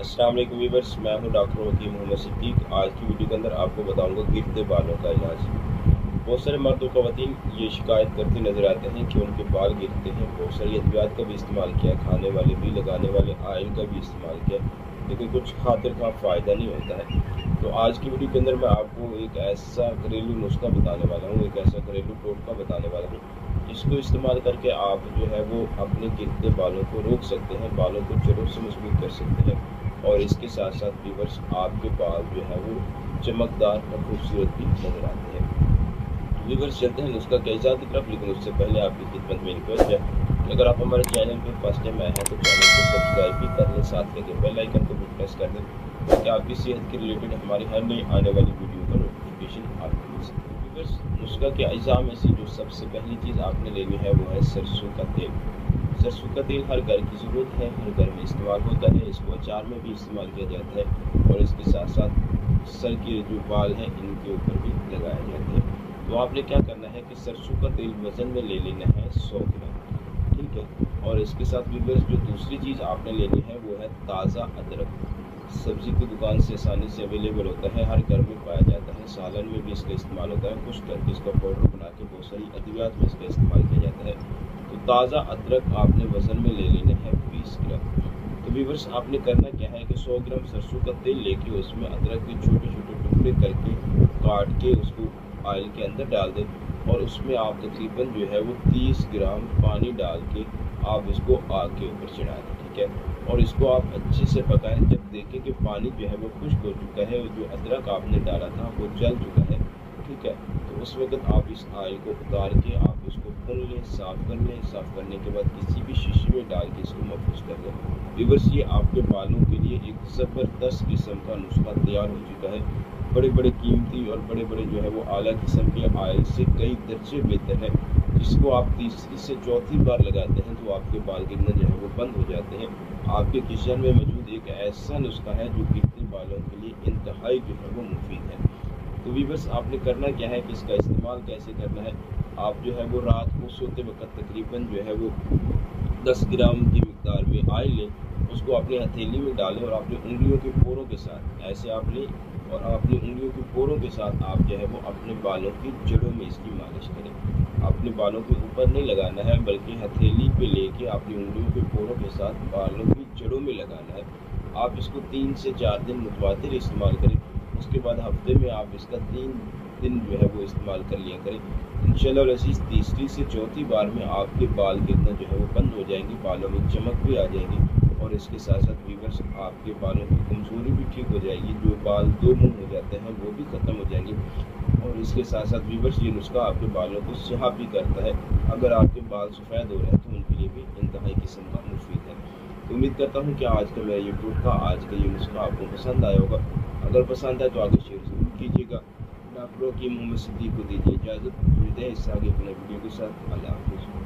अस्सलाम वालेकुम व्यूअर्स, मैं हूं डॉक्टर वकील मोहम्मद सिद्दीक। आज की वीडियो के अंदर आपको बताऊंगा गिरते बालों का इलाज। बहुत सारे मर्द और ख़वातीन ये शिकायत करते नज़र आते हैं कि उनके बाल गिरते हैं। बहुत सारी अद्वियात का भी इस्तेमाल किया, खाने वाले भी, लगाने वाले ऑयल का भी इस्तेमाल किया, लेकिन कुछ खातिर का फ़ायदा नहीं होता है। तो आज की वीडियो के अंदर मैं आपको एक ऐसा घरेलू नुस्खा बताने वाला हूँ, एक ऐसा घरेलू टोटका बताने वाला हूँ जिसको इस्तेमाल करके आप जो है वो अपने गिरते बालों को रोक सकते हैं, बालों को जड़ों से मजबूत कर सकते हैं। और इसके साथ साथ व्यूअर्स आपके बाल जो है वो चमकदार और खूबसूरत भी नजर आते हैं। व्यूअर्स चलते हैं नुस्खा के इजाज़त की तरफ, लेकिन उससे पहले आपकी खिदमत में रिक्वेस्ट है कि अगर आप हमारे चैनल पर फर्स्ट टाइम आए हैं तो चैनल को सब्सक्राइब भी कर लें, साथ में बेल आइकन को भी प्रेस कर दें ताकि आपकी सेहत के रिलेटेड हमारी हर नई आने वाली वीडियो का नोटिफिकेशन आपको मिल सके। व्यूअर्स नुस्खा के अज्जा में से जो सबसे पहली चीज़ आपने लेनी है वो है सरसों का तेल। सरसों का तेल हर घर की ज़रूरत है, हर घर में इस्तेमाल होता है। इसको अचार में भी इस्तेमाल किया जाता है और इसके साथ साथ सर के जो बाल हैं इनके ऊपर भी लगाया जाता है। तो आपने क्या करना है कि सरसों का तेल वज़न में ले लेना है 100 ग्राम, ठीक है। और इसके साथ व्यूअर्स जो दूसरी चीज़ आपने लेनी है वो है ताज़ा अदरक। सब्ज़ी की दुकान से आसानी से अवेलेबल होता है, हर घर में पाया जाता है। सालन में भी इसका इस्तेमाल होता है, कुछ करके इसका पाउडर बना के बहुत सारी अद्वियात में इसका इस्तेमाल किया जाता है। तो ताज़ा अदरक आपने वज़न में ले लेना है 20 ग्राम। तो व्यूअर्स आपने करना क्या है कि 100 ग्राम सरसों का तेल लेके उसमें अदरक के छोटे छोटे टुकड़े करके काट के उसको ऑयल के अंदर डाल दें और उसमें आप तकरीबन जो है वो 30 ग्राम पानी डाल के आप इसको आग के ऊपर चढ़ा दें, ठीक है। और इसको आप अच्छे से पकाएं। जब देखें कि पानी जो है वो खुश्क हो चुका है और जो अदरक आपने डाला था वो जल चुका है, ठीक है, तो उस वक्त आप इस ऑयल को उतार के आप इसको भून लें, साफ़ कर लें। साफ़ करने के बाद किसी भी शीशे में डाल के इसको महफूज कर लें। व्यूअर्स ये आपके बालों के लिए एक ज़बरदस्त किस्म का नुस्खा तैयार हो चुका है। बड़े बड़े कीमती और बड़े बड़े जो है वो आला किस्म के ऑयल से कई दर्जे बेहतर है, जिसको आप तीसरी से चौथी बार लगाते हैं तो आपके बाल गिरना जो है वो बंद हो जाते हैं। आपके किचन में मौजूद एक ऐसा नुस्खा है जो गिरते बालों के लिए इंतहाई जो है वो मुफीद है। तो व्यूअर्स आपने करना क्या है कि इसका इस्तेमाल कैसे करना है। आप जो है वो रात को सोते वक्त तकरीबन जो है वो 10 ग्राम की मिकदार में ऑयल लें, उसको अपनी हथेली में डालें और अपनी उंगलियों के पोरों के साथ ऐसे आप लें और अपनी उंगलियों के पोरों के साथ आप जो है वो अपने बालों की जड़ों में इसकी मालिश करें। अपने बालों के ऊपर नहीं लगाना है बल्कि हथेली पे लेके अपनी उंगलियों के पोरों के साथ बालों की जड़ों में लगाना है। आप इसको 3 से 4 दिन मुतवातिर इस्तेमाल करें। उसके बाद हफ्ते में आप इसका 3 दिन जो है वो इस्तेमाल कर लिया करें। इंशाअल्लाह अज़ीज़ तीसरी से चौथी बार में आपके बाल गिरना जो है वो बंद हो जाएंगे, बालों में चमक भी आ जाएगी और इसके साथ साथ व्यूअर्स आपके बालों की कमज़ोरी भी ठीक हो जाएगी। जो बाल दो मुंह हो जाते हैं वो भी ख़त्म हो जाएंगे और इसके साथ साथ व्यूअर्स ये नुस्खा आपके बालों को स्याह भी करता है। अगर आपके बाल सफ़ेद हो रहे हैं तो उनके लिए भी इंतहाई किस्म का मुफीद है। तो उम्मीद करता हूँ कि आज का मेरा ये टोटका, आज का ये नुस्खा आपको पसंद आया होगा। अगर पसंद आए तो आगे शेयर ज़रूर कीजिएगा। डॉक्टर वकील मोहम्मद सिद्दीक को दीजिए इजाज़त। मिलते हैं इससे आगे अपने वीडियो के साथ। अल्लाह हाफ़िज़।